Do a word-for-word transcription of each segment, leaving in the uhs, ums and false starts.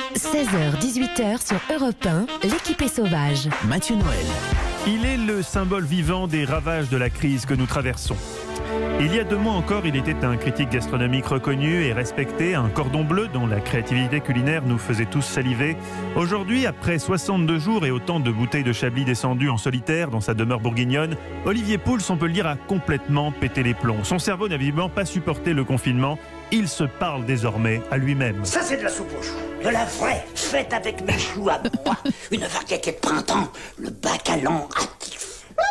seize heures dix-huit heures sur Europe un, l'équipe est sauvage. Mathieu Noël. Il est le symbole vivant des ravages de la crise que nous traversons. Il y a deux mois encore, il était un critique gastronomique reconnu et respecté, un cordon bleu dont la créativité culinaire nous faisait tous saliver. Aujourd'hui, après soixante-deux jours et autant de bouteilles de Chablis descendues en solitaire dans sa demeure bourguignonne, Olivier Pouls, on peut le dire, a complètement pété les plombs. Son cerveau n'a visiblement pas supporté le confinement. Il se parle désormais à lui-même. Ça, c'est de la soupe aux choux. De la vraie, faite avec mes choux à moi. Une variété de printemps, le bacalan actif.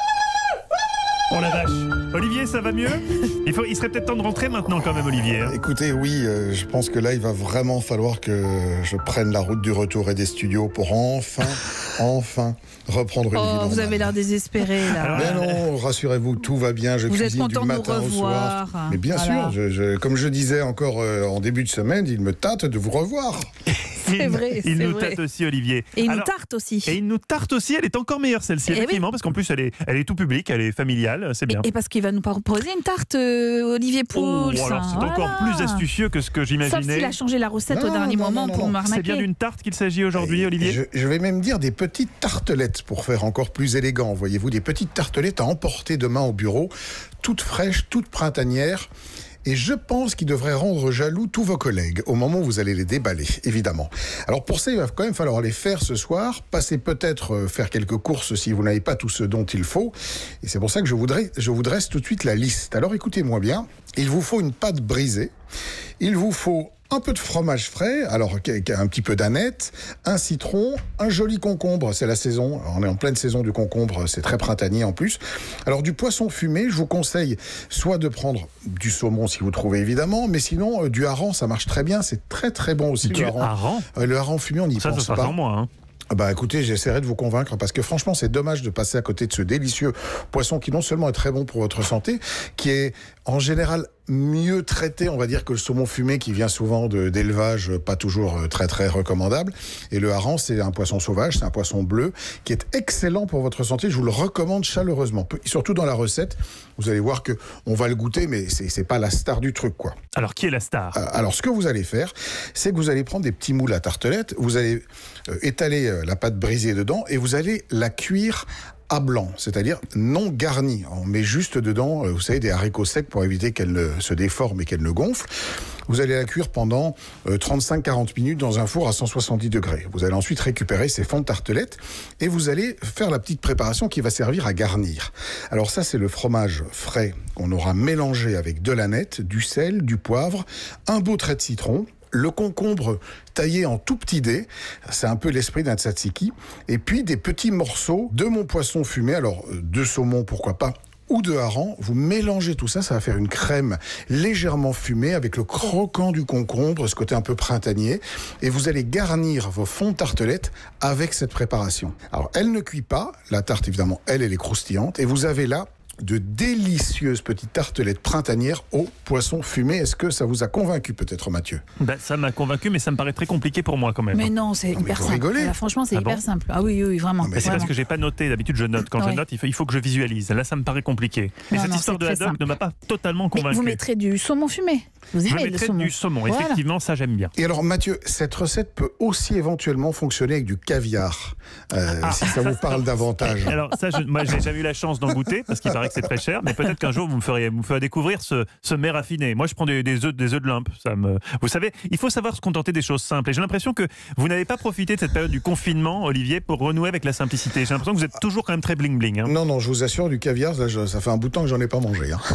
Oh la vache. Olivier, ça va mieux ? il, faut, il serait peut-être temps de rentrer maintenant quand même, Olivier. Hein. Écoutez, oui, euh, je pense que là, il va vraiment falloir que je prenne la route du retour et des studios pour enfin, enfin reprendre une vie Oh, normale. vous avez l'air désespéré là. Alors, Mais non, rassurez-vous, tout va bien. Je Vous êtes cuisine du content de nous matin au soir. revoir. Mais bien Voilà. sûr, je, je, comme je disais encore euh, en début de semaine, il me tâte de vous revoir. C'est vrai, Il c'est nous vrai. tâte aussi, Olivier. Et il nous Alors, tarte aussi. Et il nous tarte aussi, elle est encore meilleure celle-ci, Eh effectivement, parce qu'en plus elle est, elle est tout publique, elle est familiale, c'est bien. Et, et parce qu'il va nous proposer une tarte, euh, Olivier Pouls. Oh, alors c'est Voilà. encore plus astucieux que ce que Sauf j'imaginais. s'il a changé la recette Non, au dernier non, moment non, pour non. m'arnaquer. C'est bien d'une tarte qu'il s'agit aujourd'hui, Et Olivier. je, je vais même dire des petites tartelettes pour faire encore plus élégant. Voyez-vous, des petites tartelettes à emporter demain au bureau, toutes fraîches, toutes printanières. Et je pense qu'il devrait rendre jaloux tous vos collègues au moment où vous allez les déballer, évidemment. Alors pour ça, il va quand même falloir les faire ce soir, passer peut-être euh, faire quelques courses si vous n'avez pas tout ce dont il faut. Et c'est pour ça que je, voudrais, je vous dresse tout de suite la liste. Alors écoutez-moi bien, il vous faut une pâte brisée, il vous faut un peu de fromage frais, alors un petit peu d'aneth, un citron, un joli concombre, c'est la saison, on est en pleine saison du concombre, c'est très printanier en plus. Alors du poisson fumé, je vous conseille soit de prendre du saumon si vous trouvez évidemment, mais sinon euh, du hareng, ça marche très bien, c'est très très bon aussi. Du le hareng. hareng Euh, le hareng fumé, on n'y Ça, ça pense sera pas. sans moi. Hein. Ah bah écoutez, j'essaierai de vous convaincre parce que franchement c'est dommage de passer à côté de ce délicieux poisson qui non seulement est très bon pour votre santé, qui est en général mieux traité, on va dire, que le saumon fumé qui vient souvent de, d'élevage pas toujours très très recommandable. Et le hareng, c'est un poisson sauvage, c'est un poisson bleu qui est excellent pour votre santé. Je vous le recommande chaleureusement. Surtout dans la recette, vous allez voir que on va le goûter, mais c'est, c'est pas la star du truc, quoi. Alors qui est la star ? Euh, Alors, ce que vous allez faire, c'est que vous allez prendre des petits moules à tartelettes, vous allez euh, étaler euh, la pâte brisée dedans et vous allez la cuire à blanc, c'est-à-dire non garnie. On met juste dedans, euh, vous savez, des haricots secs pour éviter qu'elle ne se déforme et qu'elle ne gonfle. Vous allez la cuire pendant euh, trente-cinq à quarante minutes dans un four à cent soixante-dix degrés. Vous allez ensuite récupérer ces fonds de tartelettes et vous allez faire la petite préparation qui va servir à garnir. Alors ça, c'est le fromage frais qu'on aura mélangé avec de l'aneth, du sel, du poivre, un beau trait de citron, le concombre taillé en tout petits dés, c'est un peu l'esprit d'un tzatziki, et puis des petits morceaux de mon poisson fumé, alors de saumon pourquoi pas, ou de hareng. Vous mélangez tout ça, ça va faire une crème légèrement fumée avec le croquant du concombre, ce côté un peu printanier, et vous allez garnir vos fonds de tartelettes avec cette préparation. Alors elle ne cuit pas, la tarte évidemment, elle, elle est croustillante, et vous avez là de délicieuses petites tartelettes printanières au poisson fumé. Est-ce que ça vous a convaincu peut-être, Mathieu ? Ben, ça m'a convaincu, mais ça me paraît très compliqué pour moi quand même. Mais non, c'est mais hyper vous simple. rigolez. Là, franchement, c'est Ah hyper bon simple. Ah oui, oui, oui, vraiment. Non, mais Mais c'est vraiment. parce que j'ai pas noté. D'habitude, je note. Quand je Ouais. note, il faut, il faut que je visualise. Là, ça me paraît compliqué. Mais Non, cette non, histoire de c'est très haddock simple. ne m'a pas totalement Mais convaincu. vous mettrez du saumon fumé. Vous Je aimez le mettrai saumon. du saumon. Voilà. Effectivement, ça j'aime bien. Et alors Mathieu, cette recette peut aussi éventuellement fonctionner avec du caviar, euh, Ah, si ça vous parle davantage. Alors ça, je, moi, j'ai jamais eu la chance d'en goûter parce qu'il paraît que c'est très cher. Mais peut-être qu'un jour vous me feriez, vous me ferez découvrir ce, ce mets raffiné. Moi, je prends des, des œufs, des œufs de limpe. Ça me, vous savez, il faut savoir se contenter des choses simples. Et j'ai l'impression que vous n'avez pas profité de cette période du confinement, Olivier, pour renouer avec la simplicité. J'ai l'impression que vous êtes toujours quand même très bling bling. Hein. Non, non, je vous assure, du caviar, ça, je- ça fait un bout de temps que j'en ai pas mangé. Hein.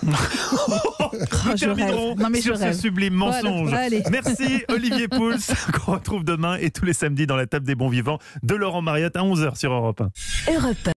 Oh, Nous je terminerons rêve. Non, mais je sur ce rêve. sublime Voilà, mensonge. allez. Merci Olivier Pouls, qu'on retrouve demain et tous les samedis dans la table des bons vivants de Laurent Mariotte à onze heures sur Europe un. Europe un.